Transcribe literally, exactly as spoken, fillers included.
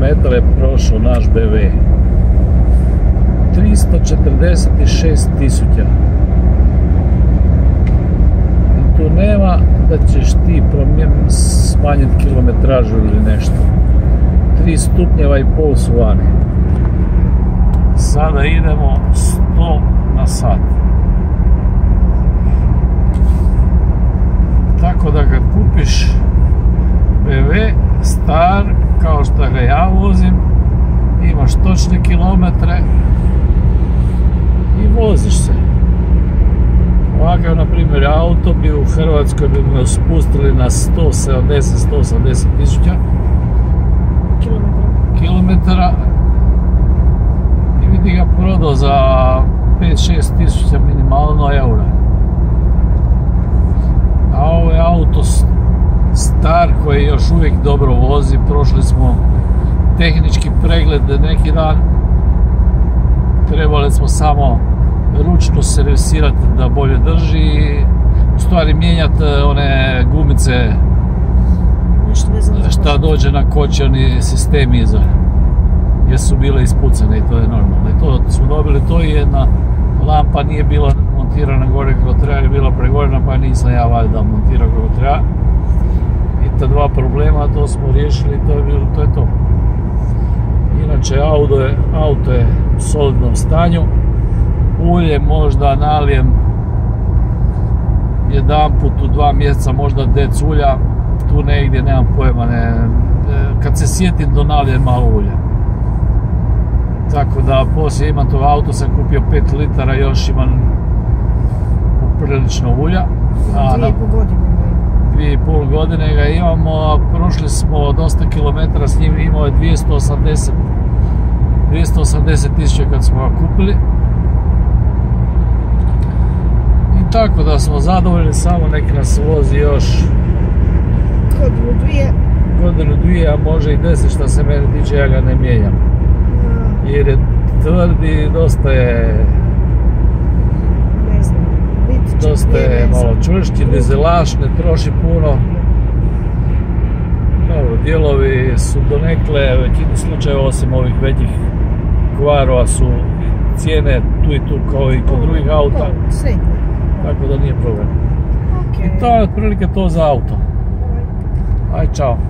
kilometara je prošao naš B V. tristo četrdeset šest tisuća. I tu nema da ćeš ti smanjiti kilometražu ili nešto. Tri stupnjeva i pol su vani. Sada idemo sto na sat. Tako da kad kupiš B V star kao što ga ja vozim, imaš točne kilometre i voziš se. Ovakav, na primjer, auto bi u Hrvatskoj bi me spustili na sto sedamdeset do sto osamdeset tisuća kilometara i bi ti ga prodao za pet do šest tisuća minimalno eura. A ovo je auto star koji još uvijek dobro vozi. Prošli smo tehnički pregled neki dan. Trebali smo samo ručno servisirati da bolje drži i u stvari mijenjati one gumice šta dođe na kočeni sistem iza, jer su bile ispucane i to je normalno. I to smo dobili to i jedna lampa nije bila montirana gore kako treba, je bila pregorena, pa nisam ja valjda montirao kako treba. I ta dva problema, to smo riješili i to je bilo, to je to. Inače, auto je, auto je u solidnom stanju. Ulje možda nalijem jedan put u dva mjeseca, možda dec ulja, tu negdje, nemam pojma, ne, kad se sjetim do nalijem malo ulja. Tako da poslije imam tog auto, sam kupio pet litara, još imam poprilično ulja. Dvije i pol godine. Dvije i pol godine ga imamo, prošli smo dosta kilometara s njim, imao je dvjesto osamdeset tisuća kad smo ga kupili. I tako da smo zadovoljni, samo neki nas vozi još godinu dvije. Godinu dvije, a može i deset, što se mene tiče, ja ga ne mijenjam. Jer je tvrdi, dosta je... Ne znam, biti će dosta je malo čvršći, dizelaš, ne troši puno. Dobro, dijelovi su donekle, većini slučajeva osim ovih većih kvarova su cijene tu i tu kao i kod drugih auta. Tako da nije problem. I to je otprilike to za auto. Aj, čao.